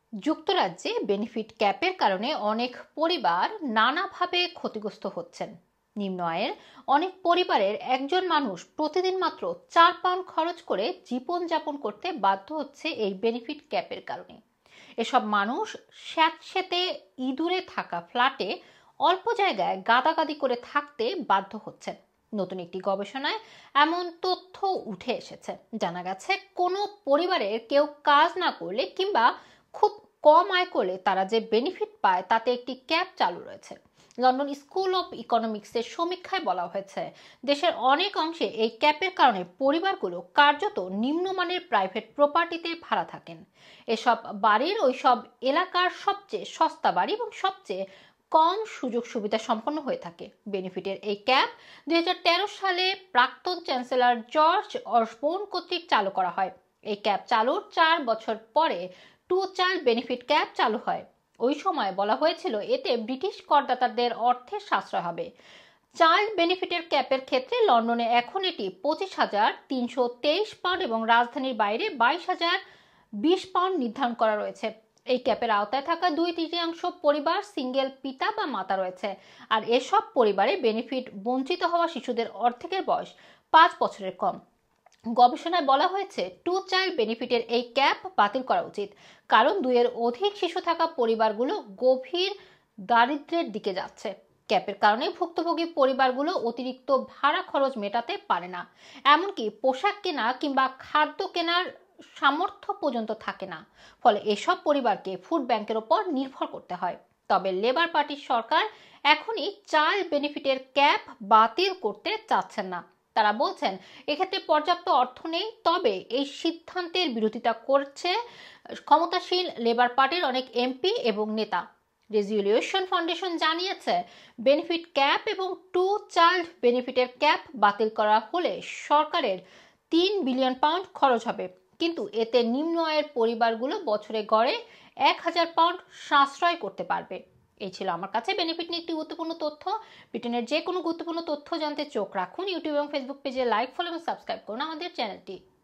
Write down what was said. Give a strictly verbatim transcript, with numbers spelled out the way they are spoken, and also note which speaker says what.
Speaker 1: যুক্তরাজ্যে বেনিফিট ক্যাপের কারণে অনেক পরিবার নানাভাবে ক্ষতিগ্রস্ত হচ্ছেন। নিম্ন আয়ের অনেক পরিবারের একজন মানুষ প্রতিদিন মাত্র চার পাউন্ড খরচ করে জীবনযাপন করতে বাধ্য হচ্ছে এই বেনিফিট ক্যাপের কারণে। এসব মানুষ স্যাঁতসেঁতে ইঁদুরে থাকা ফ্ল্যাটে অল্প জায়গায় গাদাগাদি করে থাকতে বাধ্য হচ্ছেন। নতুন একটি গবেষণায় এমন তথ্য উঠে এসেছে। জানা গেছে কোনো পরিবারের কেউ কাজ না করলে কিংবা খুব কম আয় করলে তারা যে বেনিফিট পায় তাতে একটি ক্যাপ চালু রয়েছে। লন্ডন স্কুল অব ইকোনমিক্সের সমীক্ষায় বলা হয়েছে, দেশের অনেক অংশে এই ক্যাপের কারণে পরিবারগুলো কার্যত নিম্নমানের প্রাইভেট প্রপার্টিতে ভাড়া থাকেন। এসব বাড়ির ওইসব এলাকার সবচেয়ে সস্তা বাড়ি এবং সবচেয়ে কম সুযোগ সুবিধা সম্পন্ন হয়ে থাকে। বেনিফিটের এই ক্যাপ দুই হাজার তেরো সালে প্রাক্তন চ্যান্সেলর জর্জ অসবোর্ন কর্তৃক চালু করা হয়। এই ক্যাপ চালুর চার বছর পরে টু চাইল্ড বেনিফিট ক্যাপ চালু হয়। ওই সময় বলা হয়েছিল এতে ব্রিটিশ করদাতাদের অর্থের সাশ্রয় হবে। চাইল্ড বেনিফিটের ক্যাপের ক্ষেত্রে লন্ডনে এখন এটি পঁচিশ হাজার তিনশো তেইশ পাউন্ড এবং রাজধানীর বাইরে বাইশ হাজার বিশ পাউন্ড নির্ধারণ করা রয়েছে। এই ক্যাপের আওতায় থাকা দুই তৃতীয়াংশ পরিবার সিঙ্গেল পিতা বা মাতা রয়েছে, আর এসব পরিবারে বেনিফিট বঞ্চিত হওয়া শিশুদের অর্ধেকের বয়স পাঁচ বছরের কম। গবেষণায় বলা হয়েছে টু চাইল্ড বেনিফিটের এই ক্যাপ বাতিল করা উচিত, কারণ দুইয়ের অধিক শিশু থাকা পরিবারগুলো গভীর দারিদ্র্যের দিকে যাচ্ছে। ক্যাপের কারণে ভুক্তভোগী পরিবারগুলো অতিরিক্ত ভাড়া খরচ মেটাতে পারে না, এমনকি পোশাক কেনা কিংবা খাদ্য কেনার সামর্থ্য পর্যন্ত থাকে না। ফলে এসব পরিবারকে ফুড ব্যাংকের ওপর নির্ভর করতে হয়। তবে লেবার পার্টির সরকার এখনই চাইল্ড বেনিফিটের ক্যাপ বাতিল করতে চাচ্ছেন না। তারা বলছেন এক্ষেত্রে পর্যাপ্ত অর্থ নেই। তবে এই সিদ্ধান্তের বিরোধিতা করছে ক্ষমতাসীন লেবার পার্টির অনেক এমপি এবং নেতা। রেজুলিউশন ফাউন্ডেশন জানিয়েছে, বেনিফিট ক্যাপ এবং টু চাইল্ড বেনিফিটের ক্যাপ বাতিল করা হলে সরকারের তিন বিলিয়ন পাউন্ড খরচ হবে, কিন্তু এতে নিম্ন আয়ের পরিবারগুলো বছরে গড়ে এক হাজার পাউন্ড সাশ্রয় করতে পারবে। এই ছিল আমার কাছে বেনিফিট নিয়ে একটি গুরুত্বপূর্ণ তথ্য। ব্রিটেনের যে কোনো গুরুত্বপূর্ণ তথ্য জানতে চোখ রাখুন ইউটিউব এবং ফেসবুক পেজে লাইক, ফলো এবং সাবস্ক্রাইব করুন আমাদের চ্যানেলটি।